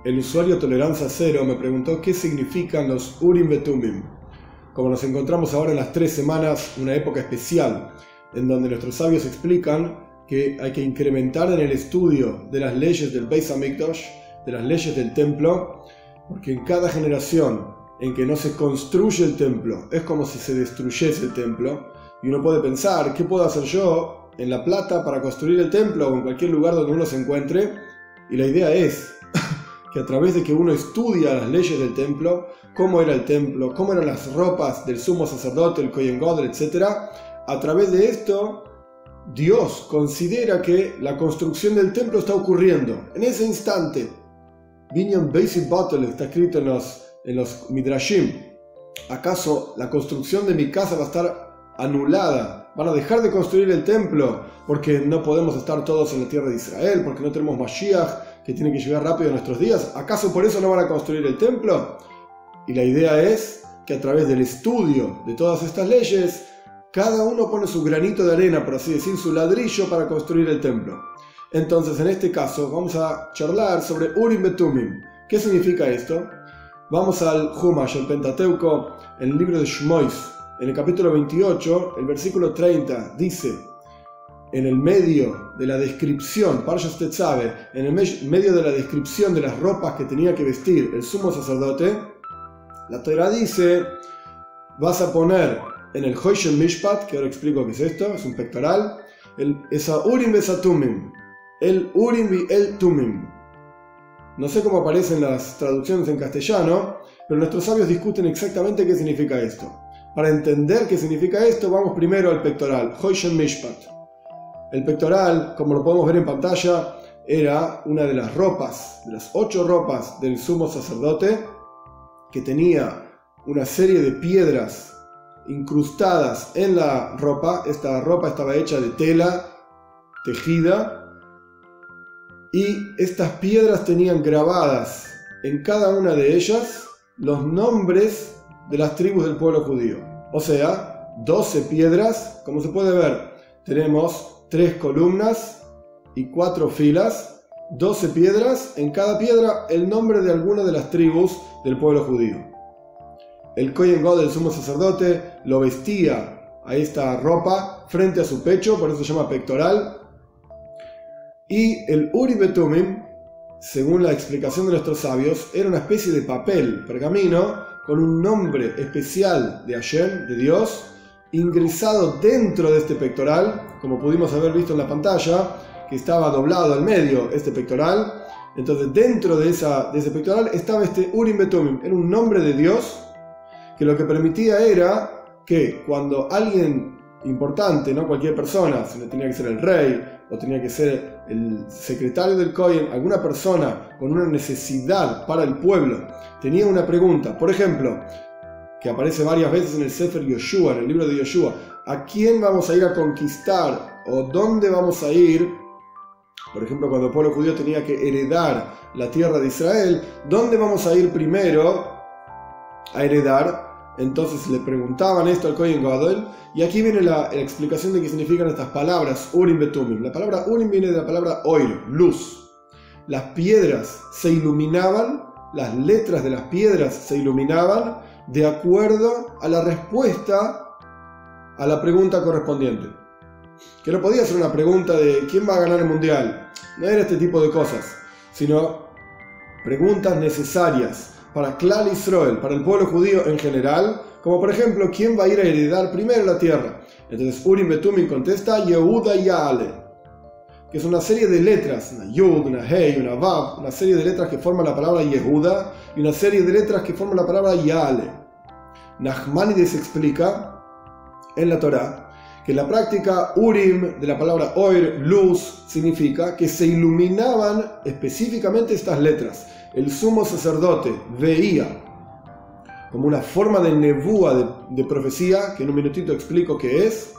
El usuario Tolerancia Cero me preguntó qué significan los Urim Betumim. Como nos encontramos ahora en las 3 semanas, una época especial, en donde nuestros sabios explican que hay que incrementar en el estudio de las leyes del Beis Hamikdash, de las leyes del templo, porque en cada generación en que no se construye el templo, es como si se destruyese el templo, y uno puede pensar, ¿qué puedo hacer yo en La Plata para construir el templo o en cualquier lugar donde uno se encuentre? Y la idea es que a través de que uno estudia las leyes del templo, cómo era el templo, cómo eran las ropas del sumo sacerdote, el Kohen Gadol, etc., a través de esto, Dios considera que la construcción del templo está ocurriendo en ese instante. Binyan Basic Battle está escrito en los Midrashim. ¿Acaso la construcción de mi casa va a estar anulada? ¿Van a dejar de construir el templo porque no podemos estar todos en la tierra de Israel? ¿Porque no tenemos Mashiach que tiene que llegar rápido en nuestros días? ¿Acaso por eso no van a construir el templo? Y la idea es que a través del estudio de todas estas leyes, cada uno pone su granito de arena, por así decir, su ladrillo para construir el templo. Entonces, en este caso, vamos a charlar sobre Urim Betumim. ¿Qué significa esto? Vamos al Humash, el Pentateuco, en el libro de Shmois, en el capítulo 28, el versículo 30, dice, en el medio de la descripción, Parshas Tetzave, en el medio de la descripción de las ropas que tenía que vestir el sumo sacerdote, la Torá dice, vas a poner en el Hoishen Mishpat, que ahora explico qué es esto, es un pectoral, esa Urim Besatumim, el Urim y el Tumim. No sé cómo aparecen las traducciones en castellano, pero nuestros sabios discuten exactamente qué significa esto. Para entender qué significa esto, vamos primero al pectoral, Hoishen Mishpat. El pectoral, como lo podemos ver en pantalla, era una de las ropas, de las 8 ropas del sumo sacerdote, que tenía una serie de piedras incrustadas en la ropa. Esta ropa estaba hecha de tela tejida, y estas piedras tenían grabadas en cada una de ellas los nombres de las tribus del pueblo judío. O sea, 12 piedras, como se puede ver, tenemos 3 columnas y 4 filas, 12 piedras, en cada piedra el nombre de alguna de las tribus del pueblo judío. El Kohen Gadol, el sumo sacerdote, lo vestía a esta ropa frente a su pecho, por eso se llama pectoral. Y el Urim Betumim, según la explicación de nuestros sabios, era una especie de papel, pergamino, con un nombre especial de Hashem, de Dios, ingresado dentro de este pectoral, como pudimos haber visto en la pantalla, que estaba doblado al medio este pectoral. Entonces dentro de ese pectoral estaba este Urim Betumim, era un nombre de Dios, que lo que permitía era que cuando alguien importante, no cualquier persona, sino tenía que ser el rey, o tenía que ser el secretario del Kohen, alguna persona con una necesidad para el pueblo, tenía una pregunta, por ejemplo, que aparece varias veces en el Sefer Yoshua, en el libro de Yoshua, ¿a quién vamos a ir a conquistar? ¿O dónde vamos a ir? Por ejemplo, cuando el pueblo judío tenía que heredar la tierra de Israel, ¿dónde vamos a ir primero a heredar? Entonces le preguntaban esto al Kohen Gadol, y aquí viene la explicación de qué significan estas palabras, Urim Betumim. La palabra Urim viene de la palabra Oir, luz. Las piedras se iluminaban, las letras de las piedras se iluminaban de acuerdo a la respuesta a la pregunta correspondiente. Que no podía ser una pregunta de ¿quién va a ganar el mundial? No era este tipo de cosas, sino preguntas necesarias para Klal Israel, para el pueblo judío en general, como por ejemplo, ¿quién va a ir a heredar primero la tierra? Entonces Urim Betumim contesta Yehuda y Ale, que es una serie de letras, una Yud, una Hei, una Vav, una serie de letras que forman la palabra Yehuda y una serie de letras que forman la palabra Yale. Nachmanides explica en la Torá que la práctica Urim de la palabra Oir, luz, significa que se iluminaban específicamente estas letras. El sumo sacerdote veía, como una forma de nebúa, de profecía, que en un minutito explico qué es,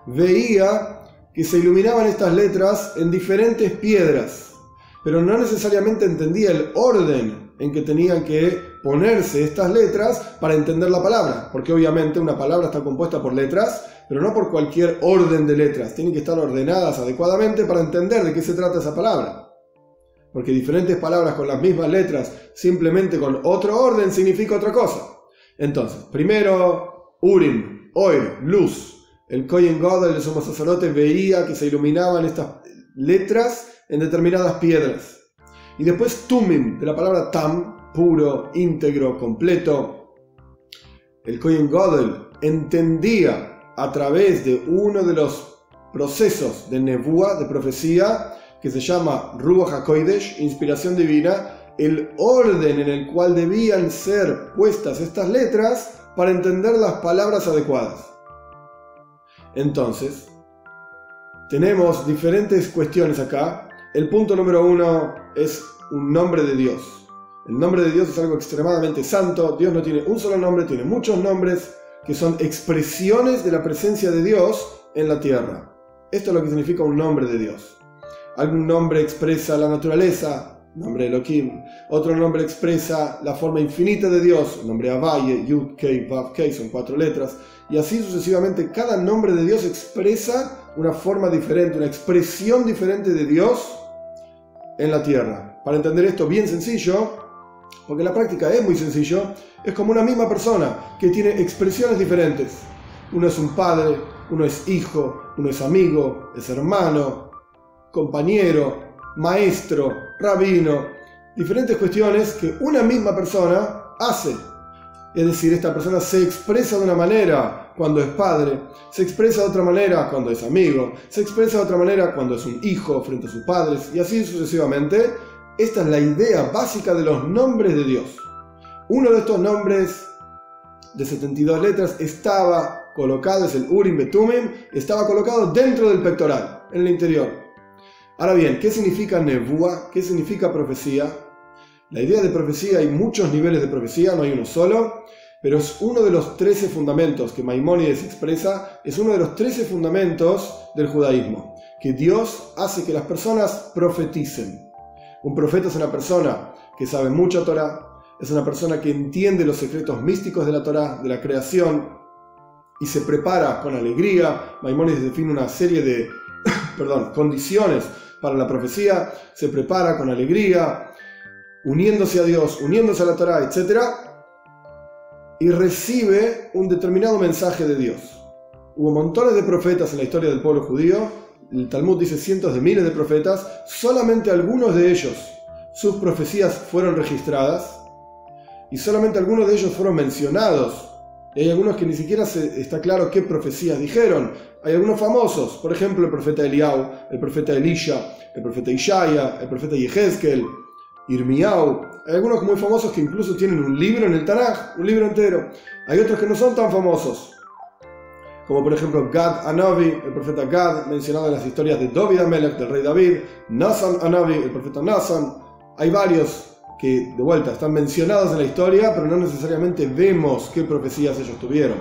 veía que se iluminaban estas letras en diferentes piedras, pero no necesariamente entendía el orden en que tenían que ponerse estas letras para entender la palabra, porque obviamente una palabra está compuesta por letras, pero no por cualquier orden de letras, tienen que estar ordenadas adecuadamente para entender de qué se trata esa palabra. porque diferentes palabras con las mismas letras, simplemente con otro orden, significa otra cosa. Entonces, primero, Urim, Oir, luz. El Kohen Gadol, el sumo sacerdote, veía que se iluminaban estas letras en determinadas piedras. Y después Tumim, de la palabra Tam, puro, íntegro, completo. El Kohen Gadol entendía a través de uno de los procesos de Nebuá, de profecía, que se llama Ruach HaKodesh, inspiración divina, el orden en el cual debían ser puestas estas letras para entender las palabras adecuadas. Entonces, tenemos diferentes cuestiones acá. El punto número 1 es un nombre de Dios. El nombre de Dios es algo extremadamente santo. Dios no tiene un solo nombre, tiene muchos nombres que son expresiones de la presencia de Dios en la tierra. Esto es lo que significa un nombre de Dios. Algún nombre expresa la naturaleza, nombre Elohim. Otro nombre expresa la forma infinita de Dios, el nombre Havaye, Yud, Kei, Vav, Kei, son 4 letras. Y así sucesivamente, cada nombre de Dios expresa una forma diferente, una expresión diferente de Dios en la tierra. Para entender esto bien sencillo, porque la práctica es muy sencillo, es como una misma persona que tiene expresiones diferentes. Uno es un padre, uno es hijo, uno es amigo, es hermano, compañero, maestro, rabino, diferentes cuestiones que una misma persona hace. Es decir, esta persona se expresa de una manera cuando es padre, se expresa de otra manera cuando es amigo, se expresa de otra manera cuando es un hijo frente a sus padres, y así sucesivamente. Esta es la idea básica de los nombres de Dios. Uno de estos nombres de 72 letras estaba colocado, es el Urim Betumim, estaba colocado dentro del pectoral, en el interior. Ahora bien, ¿qué significa Nebuá? ¿Qué significa profecía? La idea de profecía, hay muchos niveles de profecía, no hay uno solo, pero es uno de los 13 fundamentos que Maimónides expresa, es uno de los 13 fundamentos del judaísmo, que Dios hace que las personas profeticen. Un profeta es una persona que sabe mucha Torá, es una persona que entiende los secretos místicos de la Torá, de la creación, y se prepara con alegría. Maimónides define una serie de condiciones para la profecía, se prepara con alegría, uniéndose a Dios, uniéndose a la Torá, etc. Y recibe un determinado mensaje de Dios. Hubo montones de profetas en la historia del pueblo judío. El Talmud dice cientos de miles de profetas. Solamente algunos de ellos, sus profecías fueron registradas. Y solamente algunos de ellos fueron mencionados. Y hay algunos que ni siquiera está claro qué profecías dijeron. Hay algunos famosos. Por ejemplo, el profeta Eliau, el profeta Elisha, el profeta Ishaya, el profeta Yehezkel, Irmiau. Hay algunos muy famosos que incluso tienen un libro en el Tanaj, un libro entero. Hay otros que no son tan famosos, como por ejemplo Gad Anavi, el profeta Gad, mencionado en las historias de David Amelech, del rey David, Nasan Anavi, el profeta Nasan. Hay varios que de vuelta están mencionados en la historia, pero no necesariamente vemos qué profecías ellos tuvieron.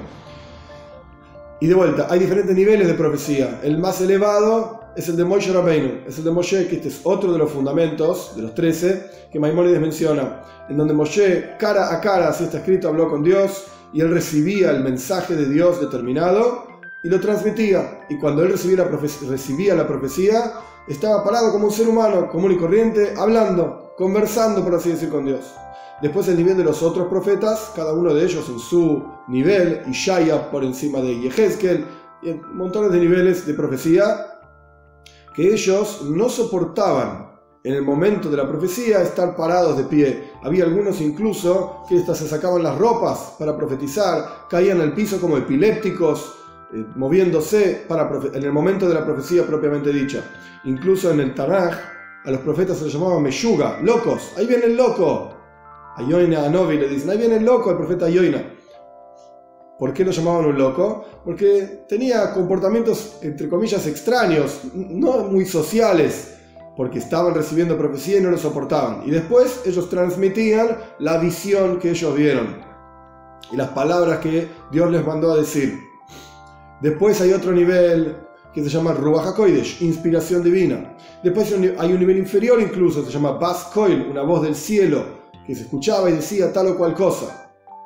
Y de vuelta, hay diferentes niveles de profecía. El más elevado es el de Moshe Rabbeinu, es el de Moshe, que este es otro de los fundamentos, de los 13, que Maimónides menciona, en donde Moshe, cara a cara, así está escrito, habló con Dios, y él recibía el mensaje de Dios determinado, y lo transmitía. Y cuando él recibía la profecía, estaba parado como un ser humano común y corriente, hablando, conversando, por así decir, con Dios. Después el nivel de los otros profetas, cada uno de ellos en su nivel, Ishaya por encima de Yehezkel, y montones de niveles de profecía, que ellos no soportaban en el momento de la profecía estar parados de pie. Había algunos incluso que se sacaban las ropas para profetizar, caían al piso como epilépticos, moviéndose en el momento de la profecía propiamente dicha. Incluso en el Tanaj a los profetas se les llamaba Meshuga, locos. Ahí viene el loco. A Yoina Anovi le dicen, ahí viene el loco, el profeta Yoina. ¿Por qué lo llamaban un loco? Porque tenía comportamientos, entre comillas, extraños, no muy sociales, porque estaban recibiendo profecía y no lo soportaban. Y después ellos transmitían la visión que ellos vieron y las palabras que Dios les mandó a decir. Después hay otro nivel que se llama Ruach HaKodesh, inspiración divina. Después hay un nivel inferior incluso, se llama Bas Koil, una voz del cielo, que se escuchaba y decía tal o cual cosa.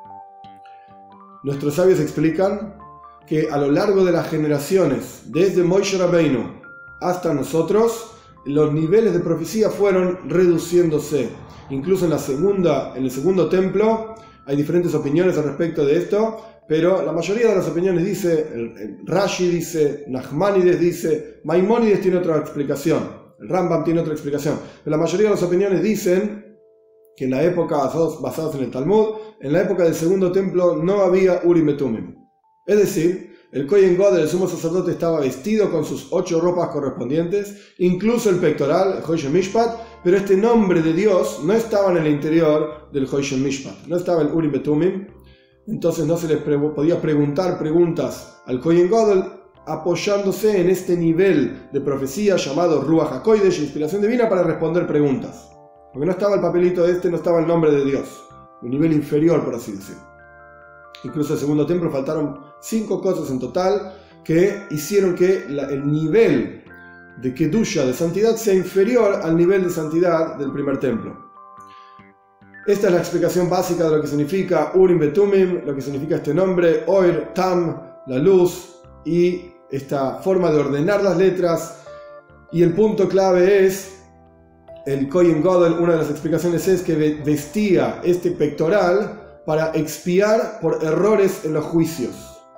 Nuestros sabios explican que a lo largo de las generaciones, desde Moshe Rabbeinu hasta nosotros, los niveles de profecía fueron reduciéndose. Incluso en el segundo templo hay diferentes opiniones al respecto de esto, pero la mayoría de las opiniones dice, Rashi dice, Nachmanides dice, Maimónides tiene otra explicación, el Rambam tiene otra explicación, pero la mayoría de las opiniones dicen que en la época, basados en el Talmud, en la época del segundo templo no había Urim y Tumim. Es decir, el Kohen Gadol, el sumo sacerdote, estaba vestido con sus 8 ropas correspondientes, incluso el pectoral, el Hoyshen Mishpat, pero este nombre de Dios no estaba en el interior del Hoyshen Mishpat, no estaba el Urim y Tumim. Entonces no se les podía preguntar preguntas al Kohen Gadol apoyándose en este nivel de profecía llamado Ruach HaKodesh, inspiración divina, para responder preguntas. Porque no estaba el papelito no estaba el nombre de Dios, un nivel inferior, por así decirlo. Incluso el segundo templo faltaron 5 cosas en total que hicieron que el nivel de Kedusha, de santidad, sea inferior al nivel de santidad del primer templo. Esta es la explicación básica de lo que significa Urim Betumim, lo que significa este nombre, Oir, Tam, la luz, y esta forma de ordenar las letras. Y el punto clave es, el Kohen Gadol, una de las explicaciones es que vestía este pectoral para expiar por errores en los juicios.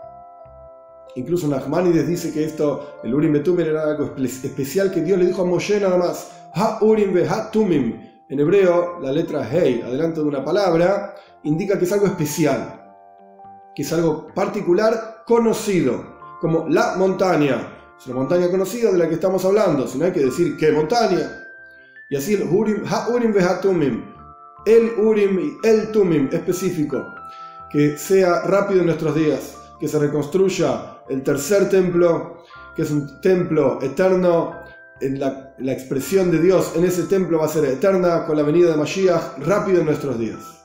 Incluso Nachmanides dice que el Urim Betumim era algo especial que Dios le dijo a Moshe nada más. Ha Urim ve ha Tumim. En hebreo, la letra Hei, adelante de una palabra, indica que es algo especial, que es algo particular, conocido, como la montaña. Es una montaña conocida de la que estamos hablando, si no hay que decir qué montaña. Y así el Urim, ha Urim ve ha Tumim. El Urim y el Tumim específico, que sea rápido en nuestros días, que se reconstruya el tercer templo, que es un templo eterno, la expresión de Dios en ese templo va a ser eterna con la venida de Mashiach, rápido en nuestros días.